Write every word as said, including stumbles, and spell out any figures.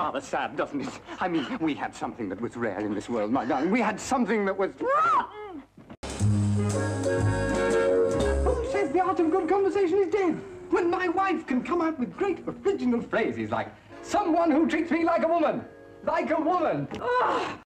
rather sad, doesn't it? I mean, we had something that was rare in this world, my darling. We had something that was... Who says the art of good conversation is dead? When my wife can come out with great original phrases like, someone who treats me like a woman. Like a woman. Ah!